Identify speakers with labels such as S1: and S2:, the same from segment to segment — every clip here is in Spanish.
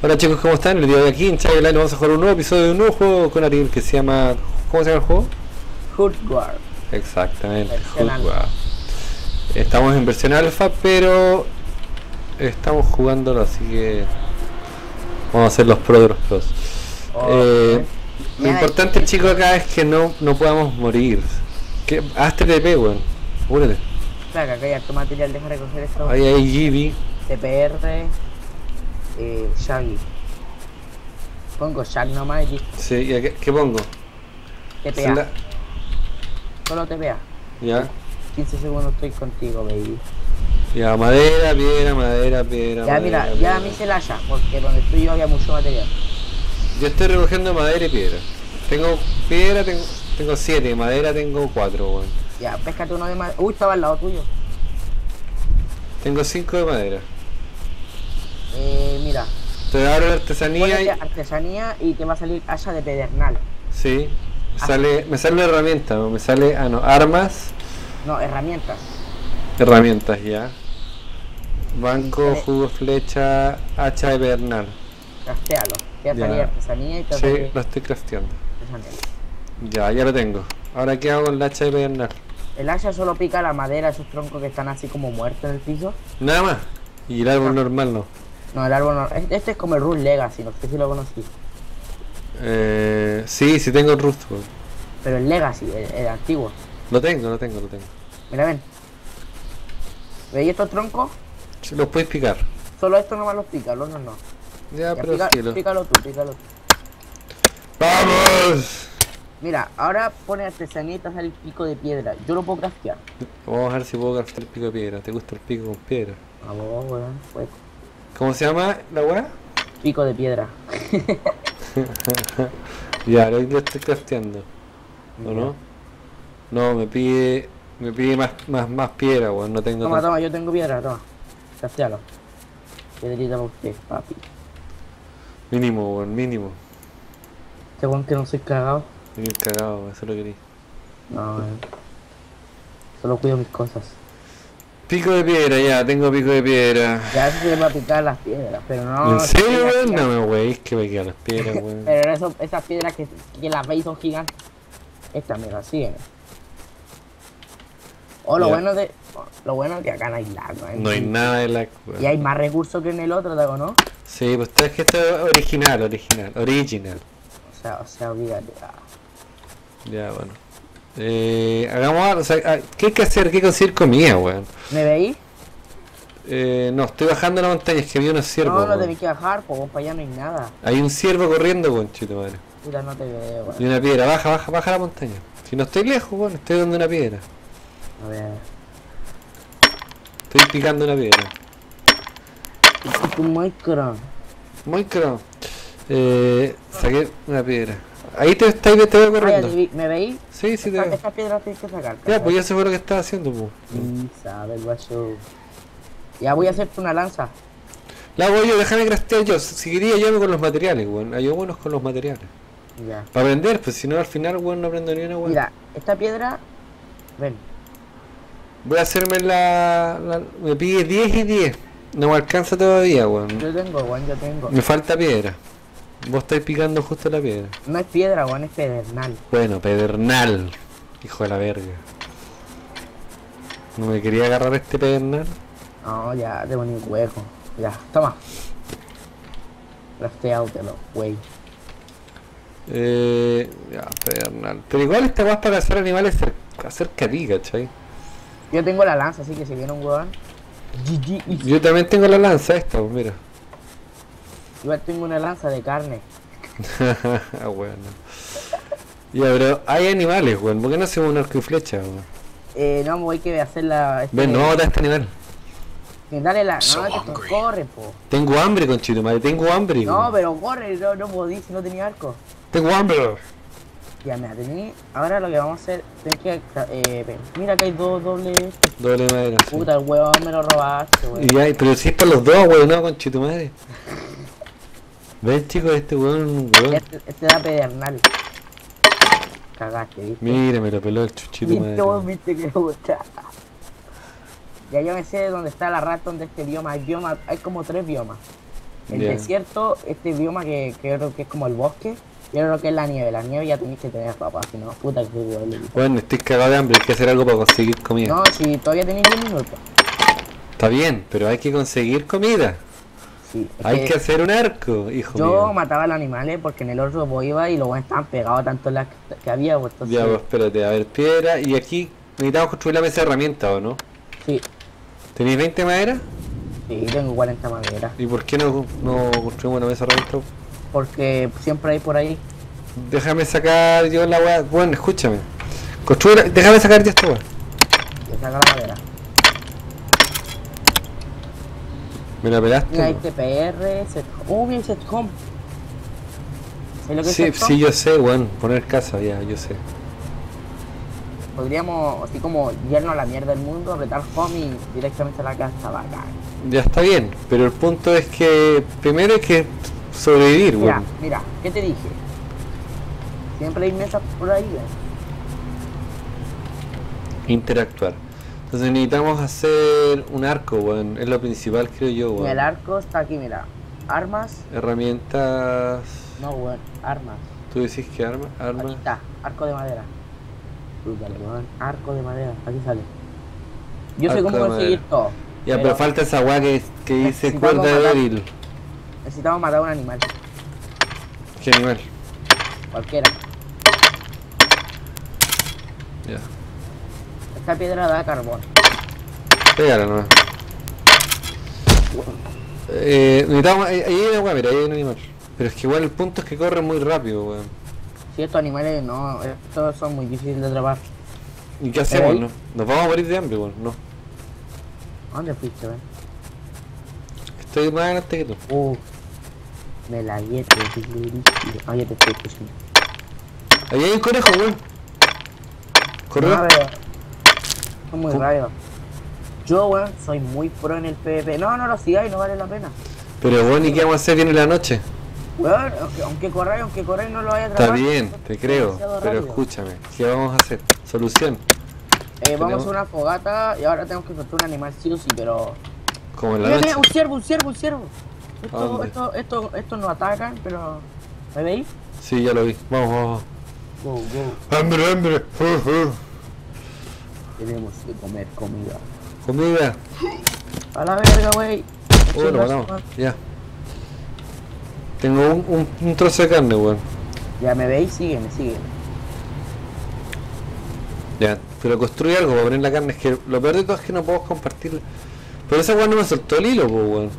S1: Hola chicos, ¿cómo están? El día de aquí en Chai Online vamos a jugar un nuevo episodio de un nuevo juego con Ariel que se llama... ¿Cómo se llama el juego?
S2: Hardware.
S1: Exactamente,
S2: Versión
S1: Hardware. Estamos en versión alfa, pero estamos jugándolo, así que vamos a hacer los pros de los pros. Lo importante, chicos, acá es que no podamos morir. Hazte TP, weón. Apúrate.
S2: Claro, acá hay harto material, deja recoger esto.
S1: Ahí hay Gibi.
S2: TPR, Shaggy. Pongo Shag nomás y listo.
S1: Sí, ¿y qué pongo?
S2: TPA. Solo TPA.
S1: Ya.
S2: 15 segundos estoy contigo, baby.
S1: Ya, madera, piedra, piedra.
S2: Ya, mira, ya me hice el hacha, porque donde estoy yo había mucho material.
S1: Yo estoy recogiendo madera y piedra. Tengo piedra, tengo 7, madera tengo 4, weón.
S2: Ya, péscate uno de madera. Uy, estaba al lado tuyo.
S1: Tengo 5 de madera.
S2: Mira.
S1: Te abro la artesanía y...
S2: artesanía y te va a salir hacha de pedernal.
S1: Sí. Me sale una herramienta, ¿no? Me sale... Ah, no, armas.
S2: No, herramientas.
S1: Herramientas, ya. Banco, jugo, flecha, hacha de pedernal.
S2: Craftéalo. Te va a salir artesanía y te va a
S1: Sí,
S2: salir...
S1: lo estoy crafteando.
S2: artesanía.
S1: Ya lo tengo. Ahora, ¿qué hago con la hacha de pedernal?
S2: El hacha solo pica la madera, esos troncos que están así como muertos en el piso.
S1: Nada más. Y el árbol normal no.
S2: No, el árbol no. Este es como el Rust Legacy, no sé si lo conocí.
S1: Sí tengo el Rust.
S2: Pero el Legacy, el antiguo.
S1: Lo tengo.
S2: Mira, ven. ¿Veis estos troncos?
S1: Sí, los puedes picar.
S2: Solo estos nomás los pica, los otros no.
S1: Ya, pero
S2: pícalo tú.
S1: ¡Vamos!
S2: Mira, ahora pone artesanía y te sale el pico de piedra. Yo lo puedo craftear.
S1: Vamos a ver si puedo craftear el pico de piedra. ¿Te gusta el pico con piedra?
S2: Vamos, weón, pues.
S1: ¿Cómo se llama la weá?
S2: Pico de piedra.
S1: Ya, lo estoy crafteando. ¿O no? No, me pide más piedra, weón. No tengo.
S2: Toma, yo tengo piedra, toma. Craftealo. Piedrita para usted, papi.
S1: Mínimo, weón, mínimo.
S2: Este weón que no soy cagado.
S1: Estoy bien cagado, eso lo quería.
S2: No, weón. Solo cuido mis cosas.
S1: Pico de piedra, ya, tengo pico de piedra.
S2: Ya se te va a picar las piedras, pero no...
S1: ¿En serio, weón? No me weis que me quedan las piedras, weón.
S2: Pero esas piedras que las veis son gigantes. Esta, mira, siguen. Lo bueno es que acá no hay lag, ¿no?
S1: No hay nada de lag, weón.
S2: Y hay más recursos que en el otro, ¿te no?
S1: Sí, pues es que esto es original.
S2: O sea, olvídate.
S1: Ya, bueno. Hagamos, o sea, ¿qué hay que hacer? ¿Qué conseguir comida, weón?
S2: ¿Me veis?
S1: No, estoy bajando la montaña, es que vi unos ciervos.
S2: No tenés que bajar, pues para allá no hay nada.
S1: Hay un ciervo corriendo, weón, chito madre.
S2: Puta, no te veo, weón.
S1: Y una piedra, baja la montaña. Si no estoy lejos, weón, estoy dando una piedra.
S2: A ver.
S1: Estoy picando una piedra.
S2: Es un Minecraft.
S1: Saqué una piedra. Ahí te veo corriendo.
S2: ¿Me veis?
S1: Sí, te veo.
S2: Estas piedras tienes que sacar.
S1: Ya, pues ya se fue lo que estaba haciendo, pues.
S2: Sabe, guacho. Ya voy a hacerte una lanza.
S1: La hago yo, déjame craftear yo. Si quería yo con los materiales, weón. Ayúdanos con los materiales.
S2: Ya.
S1: Para aprender, pues si no al final, weón, no aprendo ni una, weón.
S2: Mira, esta piedra. Ven.
S1: Voy a hacerme me pide 10 y 10. No me alcanza todavía, weón.
S2: Yo tengo.
S1: Me falta piedra. Vos estáis picando justo la piedra.
S2: No es piedra, weón, es pedernal.
S1: Bueno, pedernal. Hijo de la verga. ¿No me quería agarrar este pedernal?
S2: No, ya, te poní un hueco. Ya, toma. Crafteautelo, wey.
S1: Ya, pedernal. Pero igual esta weá es para cazar animales cerca de ti, ¿cachai?
S2: Yo tengo la lanza, así que si viene un huevón.
S1: Yo también tengo la lanza esta, pues mira.
S2: Igual tengo una lanza de carne.
S1: Bueno. Ya, pero hay animales, weón. ¿Por qué no hacemos un arco y flecha, weón?
S2: No, voy que hacer la...
S1: Ven, no vamos a este animal.
S2: Dale la... No, que corre, po.
S1: Tengo hambre, conchito, madre. Tengo hambre.
S2: No, pero corre, no podí si no tenía arco.
S1: Tengo hambre.
S2: Ya, mira, ahora lo que vamos a hacer, tenés que, mira que hay dos dobles.
S1: Doble madera.
S2: Puta, el huevón me lo robaste, weón.
S1: Y pero si es para los dos, weón, no, conchito madre. Ven, chicos, este weón,
S2: Este da pedernal. Cagaste, ¿viste?
S1: Mira, me lo peló el chuchito madre.
S2: Viste que me gusta. Ya yo me sé dónde está la razón de este bioma. Hay como 3 biomas. El
S1: Ya.
S2: desierto, este bioma que creo que es como el bosque, yo creo que es la nieve. La nieve ya tenéis que tener papá, si no, puta que duele.
S1: Bueno, estoy cagado de hambre, hay que hacer algo para conseguir comida.
S2: No, si todavía tenéis 10 minutos.
S1: Está bien, pero hay que conseguir comida.
S2: Sí, es
S1: Hay que hacer un arco, hijo
S2: yo
S1: mío.
S2: mataba a los animales porque en el otro vos iba y los buenos estaban pegados tanto en las que había, pues entonces.
S1: Ya, pues espérate, a ver, piedra. Y aquí necesitamos construir la mesa de herramientas, ¿o no?
S2: Sí,
S1: ¿Tenéis 20 maderas?
S2: sí, tengo 40 maderas.
S1: ¿Y por qué no construimos una mesa de herramientas?
S2: Porque siempre hay por ahí.
S1: Déjame sacar yo la weá. Bueno, escúchame. Déjame sacar ya esta weá.
S2: Que saca la madera.
S1: ¿Me la pelaste?
S2: Mira, hay TPR, set. Mira, set home. ¿Sabes lo que es
S1: Sí,
S2: set home?
S1: sí, yo sé, weón. Poner casa, ya, yo sé.
S2: Podríamos, así como yernos a la mierda del mundo, apretar home y directamente a la casa, bacán.
S1: Ya está bien, pero el punto es que primero hay que sobrevivir,
S2: Mira,
S1: weón.
S2: mira, ¿qué te dije? Siempre hay mesas por ahí,
S1: Interactuar. Entonces necesitamos hacer un arco, weón. Es lo principal, creo yo,
S2: Y el
S1: weón.
S2: arco está aquí, mira. Armas.
S1: Herramientas.
S2: No, weón. Armas.
S1: ¿Tú decís que armas?
S2: Aquí
S1: Armas.
S2: está. Arco de madera. Brútale, weón. Arco de madera. Aquí sale. Yo sé
S1: Arco
S2: cómo
S1: de
S2: conseguir
S1: madera.
S2: todo.
S1: Ya, pero falta esa weá que dice
S2: Necesitamos
S1: cuerda
S2: matar-
S1: débil.
S2: Necesitamos matar a un animal.
S1: ¿Qué animal?
S2: Cualquiera.
S1: Ya.
S2: Esta piedra da carbón.
S1: Pégala nomás. Necesitamos. Ahí hay una weá, mira, ahí hay un animal. Pero es que igual el punto es que corre muy rápido, weón.
S2: Si estos animales no, estos son muy difíciles de atrapar.
S1: ¿Y qué hacemos?
S2: ahí?
S1: No? Nos vamos a morir de hambre, weón. No.
S2: ¿A dónde fuiste, weón?
S1: Estoy más adelante que tú.
S2: Me la guete, ah, ya te estoy escuchando.
S1: Ahí hay un conejo, weón. Corre.
S2: No, pero son muy
S1: ¿Cómo?
S2: rápidos. Yo, weón, soy muy pro en el PvP. No, no lo sigáis, no vale la pena.
S1: Pero weón, ¿y qué vamos a hacer? Viene la noche.
S2: Weón, aunque corráis, no lo vaya a
S1: Está
S2: atrapar.
S1: bien, te creo.
S2: Demasiado
S1: Pero
S2: rápido.
S1: escúchame. ¿Qué vamos a hacer? Solución.
S2: Vamos a
S1: tenemos-
S2: hacer una fogata y ahora tenemos que encontrar un animal sí o sí, pero...
S1: Como en la
S2: Mira,
S1: noche.
S2: mira, un ciervo.
S1: ¿A dónde?
S2: Estos nos atacan, pero... ¿Me veis?
S1: Sí, ya lo vi. Vamos.
S2: Go, go.
S1: Hambre.
S2: Tenemos que comer comida.
S1: Comida.
S2: A la verga, wey.
S1: Lo matamos. Ya. Tengo un trozo de carne, weón.
S2: Ya me veis, sígueme.
S1: Ya. Pero construye algo para poner la carne. Es que lo peor de todo es que no puedo compartirla. Pero esa weón no me soltó el hilo, pues, weón.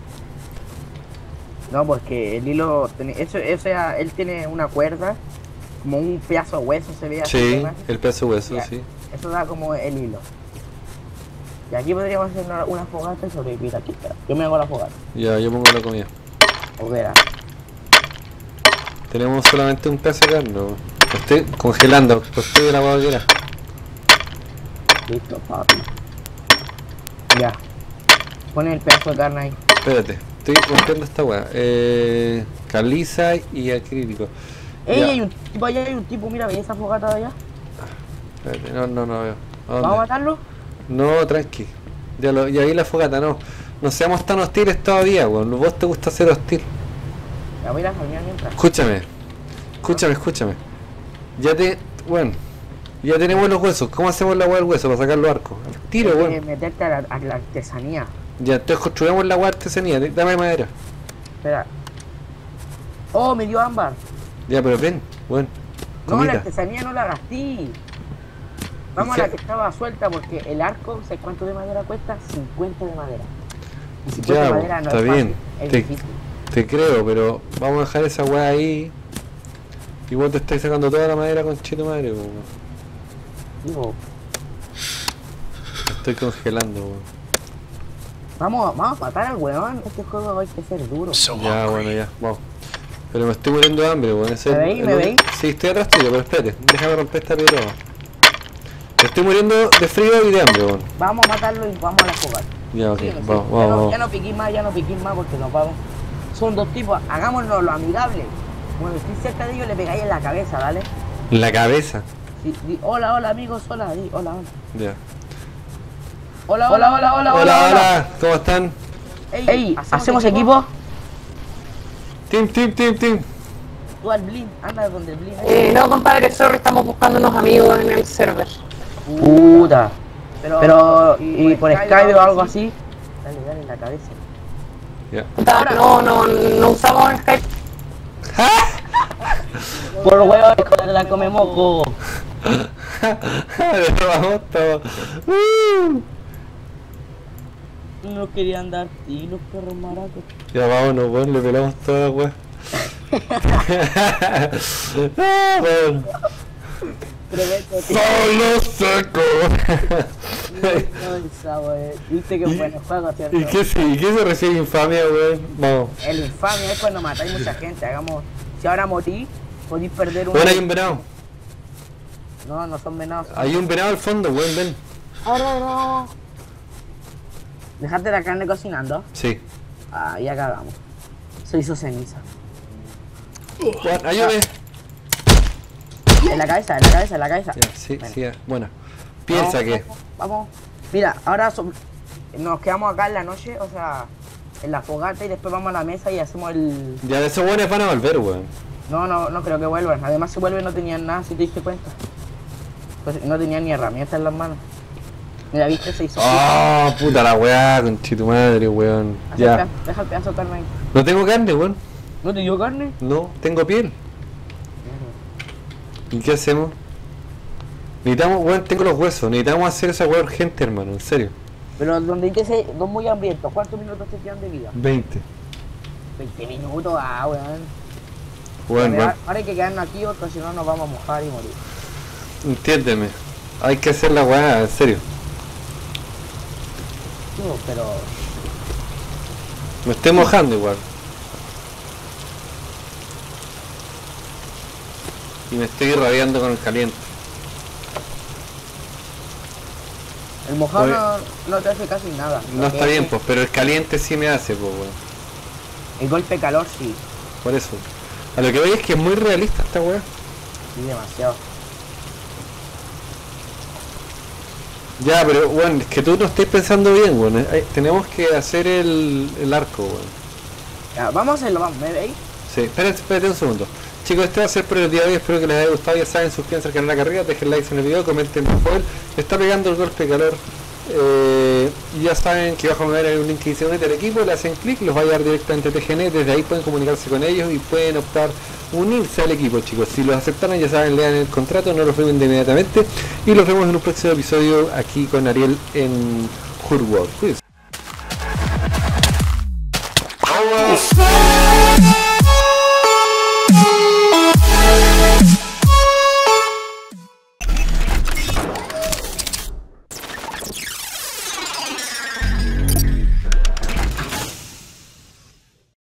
S2: No, porque el hilo... él tiene una cuerda, como un pedazo de hueso se ve así.
S1: Sí,
S2: ¿verdad?
S1: el pedazo de hueso,
S2: Ya.
S1: sí.
S2: Eso da como el hilo. Y aquí podríamos hacer una fogata y sobrevivir aquí. Espera, yo me hago la fogata.
S1: Ya, yo pongo la comida.
S2: Hoguera.
S1: Tenemos solamente un pedazo de carne, weón. Lo estoy congelando. Construye la hueá.
S2: Listo, papi. Ya. Pon el pedazo de carne ahí.
S1: Espérate, estoy rompiendo esta weá. Caliza y acrílico.
S2: ¡Ey!
S1: Ya.
S2: Hay un tipo, mira, ¿veis esa fogata de allá?
S1: Espérate, no veo. ¿A dónde?
S2: ¿Vamos a matarlo?
S1: No, tranqui. Ya vi la fogata, no. No seamos tan hostiles todavía, weón. Vos te gusta ser hostil.
S2: Ya voy a ir a farmear mientras.
S1: Escúchame. Bueno, ya tenemos los huesos. ¿Cómo hacemos la weá del hueso para sacar los arcos? Al tiro,
S2: Hay que
S1: weón.
S2: meterte a la artesanía.
S1: Ya, entonces construimos la weá artesanía. Dame madera.
S2: Espera. ¡Oh, me dio ámbar!
S1: Ya, pero ven, weón.
S2: No, la
S1: Comida.
S2: artesanía no la gasté. Vamos
S1: ¿Y
S2: a
S1: qué?
S2: la que estaba suelta porque el arco, ¿sabes cuánto de madera cuesta? 50 de madera. Y 50
S1: Ya,
S2: de
S1: bo,
S2: madera no
S1: está
S2: es
S1: bien.
S2: fácil, es
S1: Te-
S2: difícil.
S1: Te creo, pero vamos a dejar esa weá ahí. Igual te estáis sacando toda la madera con chito madre, weón.
S2: Digo,
S1: Me estoy congelando, weón.
S2: vamos a matar al weón. Este juego hay que ser duro.
S1: Ya, bueno, ya, vamos. Pero me estoy muriendo de hambre, weón. Ese
S2: ¿Me
S1: es
S2: veis?
S1: el
S2: ¿Me
S1: único-
S2: veis?
S1: Sí, estoy atrás tuyo, pero espérate. Déjame romper esta piedra. Me estoy muriendo de frío y de hambre, weón.
S2: Vamos a matarlo y vamos a la fogata.
S1: Ya, ok,
S2: Sígueme,
S1: vamos,
S2: sígueme.
S1: vamos.
S2: Ya no piquís más porque nos vamos. Son dos tipos, hagámonos lo amigable. Cuando estoy cerca de ellos le pegáis en la cabeza, ¿vale?
S1: La cabeza.
S2: Di, hola, amigos, hola, di, hola.
S1: Ya.
S2: Hola.
S1: Hola, ¿cómo están?
S2: Ey, ¿hacemos equipo?
S1: Team.
S2: Tú al Blin, anda donde el Blin.
S3: No, compadre, sorry, estamos buscando unos amigos en el server.
S2: Puta. Pero, y por Skype o algo así. Dale en la cabeza.
S1: Ya.
S3: No usamos Skype.
S2: Por huevo, la come moco.
S1: Le robamos todo.
S2: No querían dar tiros, perros maracos.
S1: Ya vámonos, weón, le pelamos toda la weá. Weón. Solo seco.
S2: Viste que bueno juego, ¿cierto?
S1: ¿Y qué se recibe infamia, weón? Vamos.
S2: El infamia es cuando matáis mucha gente. Hagamos. Si ahora morís, podéis perder un.
S1: Bueno, hay un venado.
S2: No son venados.
S1: Hay un venado al fondo, weón, ven.
S2: Ahora no. ¿Dejaste la carne cocinando?
S1: Sí.
S2: Ah, ya cagamos. Se hizo ceniza.
S1: Weón, ayúdame.
S2: En la cabeza.
S1: Ya, sí,
S2: Bueno.
S1: sí, ya. Bueno. Piensa
S2: Vamos,
S1: que.
S2: Vamos. Mira, ahora nos quedamos acá en la noche, o sea, en la fogata y después vamos a la mesa y hacemos el.
S1: Ya de esos buenos van a volver, weón.
S2: No creo que vuelvan. Además, si vuelven no tenían nada, si te diste cuenta. Pues no tenían ni herramientas en las manos. Mira, viste, se hizo.
S1: Ah, puta la weá, conchito madre, weón. Ya.
S2: Deja el pedazo de carne ahí.
S1: No tengo carne, weón.
S2: ¿No te dio carne?
S1: No, tengo piel. ¿Y qué hacemos? Necesitamos, weón, tengo los huesos. Necesitamos hacer esa weá urgente, hermano, en serio.
S2: Pero donde hay que ser dos muy hambrientos, ¿cuántos minutos te quedan de vida?
S1: 20.
S2: 20 minutos, weón.
S1: Weón, weón.
S2: Ahora hay que quedarnos aquí, porque si no nos vamos a mojar y morir.
S1: Entiéndeme. Hay que hacer la weá, en serio.
S2: Sí, pero.
S1: Me estoy mojando igual. Y me estoy irradiando con el caliente.
S2: El mojado
S1: Oye.
S2: no te hace casi nada.
S1: No está bien, pues, pero el caliente sí me hace, pues, weón.
S2: El golpe de calor sí.
S1: Por eso. A lo que voy es que es muy realista esta weá.
S2: Sí, demasiado.
S1: Ya, pero, weón, es que tú no estés pensando bien, weón. Tenemos que hacer el arco, weón.
S2: Ya, vamos a hacerlo, vamos, ¿me veis?
S1: Sí, espérate un segundo. Chicos, este va a ser por el día de hoy, espero que les haya gustado, ya saben, suscríbanse al canal acá arriba, dejen like en el video, comenten por favor. Está pegando el golpe de calor. Y ya saben que abajo me van a ver un link que dice unirte al equipo, le hacen clic, los va a llevar directamente a TGN, desde ahí pueden comunicarse con ellos y pueden optar unirse al equipo, chicos. Si los aceptaron, ya saben, lean el contrato, no los firmen de inmediatamente y los vemos en un próximo episodio aquí con Ariel en Hurworld. Cuídense.